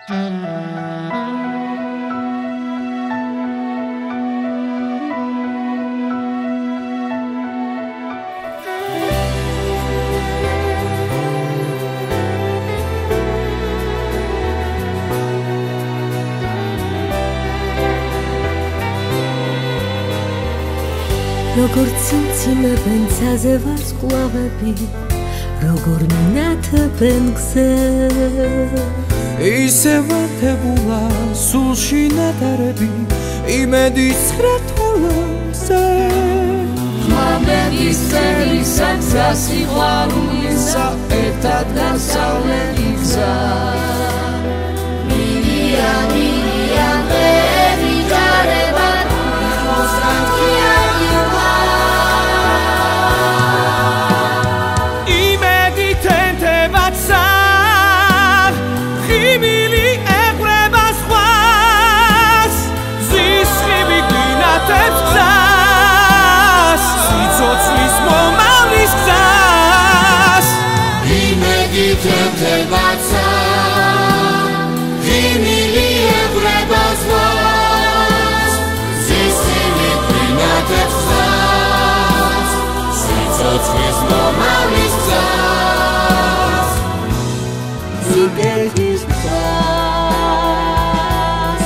როგორ ციმციმებენ ცაზე ვარსკვლავები, როგორ მინათებენ გზებს, ისე ვარდებულა სულში ნადარები, იმედის ხრეთოლებზე. ხმამების წერისა გზა სიყვარულისა, ერთად გასავლელი გზა. მირიან დღეები ჯარება, იხმოს რანქიანივა. იმედით ენთებაცა, ხიმილი ეყრება ზღვას, ზისხივი გვინათებს გზას, სიცოცხლის მომავლის გზას. იმედით ენთებაცა, ხიმილი ეყრება ზღვას, ზისხივი გვინათებს გზას, სიცოცხლის მომავლის გზას. სიგეთის გზას.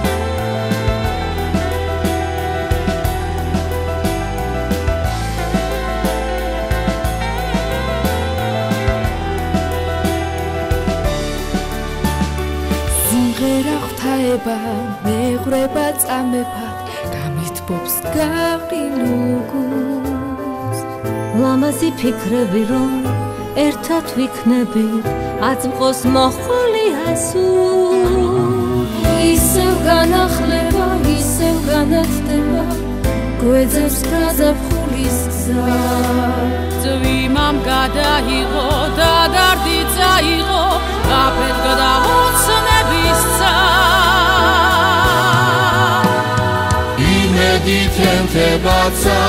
სიმღერა ღვთაება, მეღვრება წამებად, გამითბობს გაყინუგუს. ლამაზი ფიქრები რომ ერთად ვიქნებით, აწმყოს მოხოლია სულ. ისევ განახლება, ისევ განათდება, გვეძებს გაზაფხულის გზა. წვიმამ გადაიღო და დარდი წაიღო, გაფეთქდა ოცნების ცა. იმედით ენთებაცა,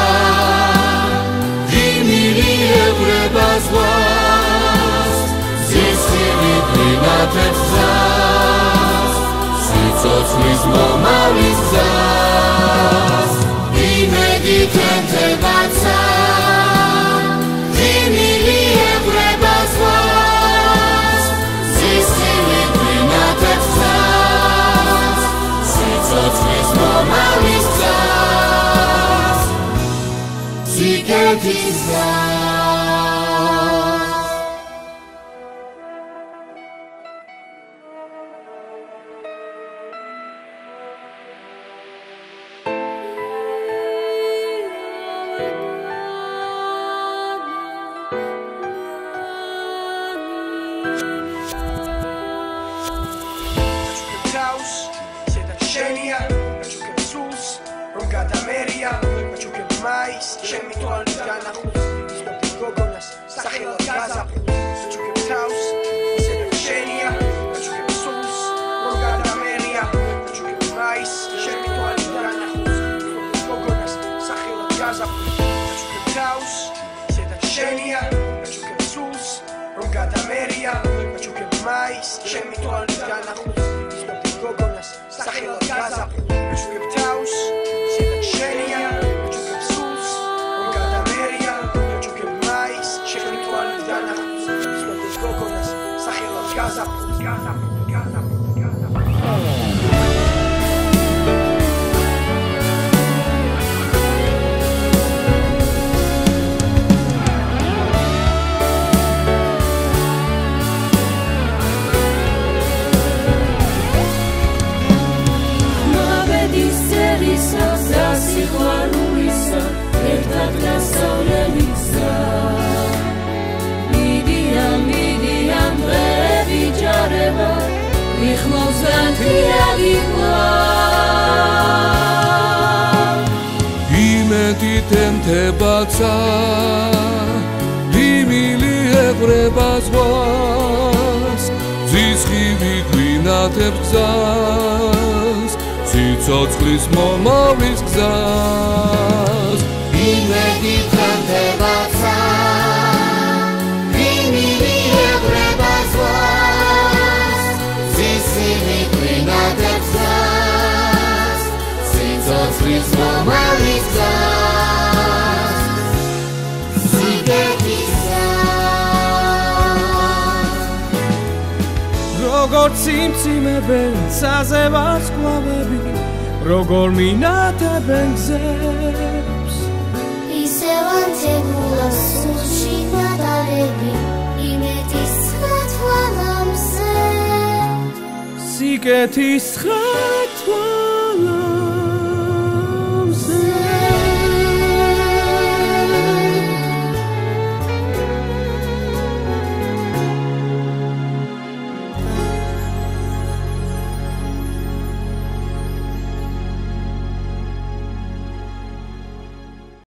ღიმილი ეყრება ზღვას, ზისხივი გვინათებს გზას, სიცოცხლის მომავლის გზას. იმედით ენთებაცა, ღიმილი ეყრება ზღვას, ზისხივი გვინათებს გზას, სიცოცხლის მომავლის გზას. სიგეთის გზას. იმედით ენთებაცა, ღიმილი ეყრება ზღვას, ზისხივი გვინათებს გზას, სიცოცხლის მომავლის გზას. იმედით ენთებაცა, ღიმილი ეყრება ზღვას, ზისხივი სიცოცხლის მომავლის გზას სიგეთისა როგორც სიმციმებენ ცაზე ვარსკვლავები როგორ მინათებენ გზებს ისევ ანთებულა სულში ნადარები იმედის ცხრა თვალამზე სიკეთის ცხრა თვალამზე